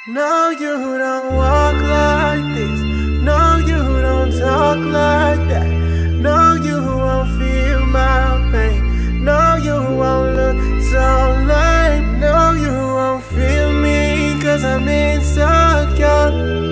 No, you don't walk like this. No, you don't talk like that. No, you won't feel my pain. No, you won't look so lame. No, you won't feel me, cause I'm insecure.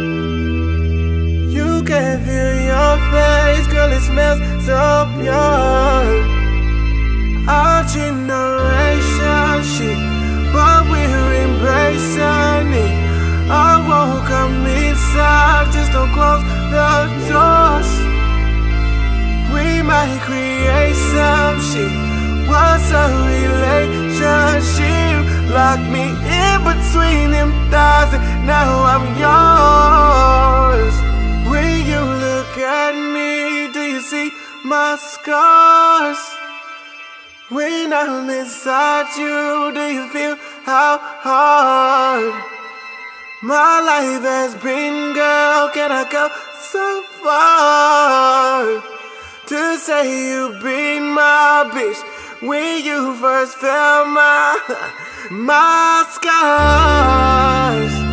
You can feel your face, girl, it smells so pure. Our generation shit, but we're embracing it. I won't come inside, just don't close the doors. We might create some shit. What's a relationship? Lock me in between them thighs and now I'm yours. When you look at me, do you see my scars? When I'm inside you, do you feel how hard my life has been, girl? Can I go so far to say you been my bitch when you first felt my scars?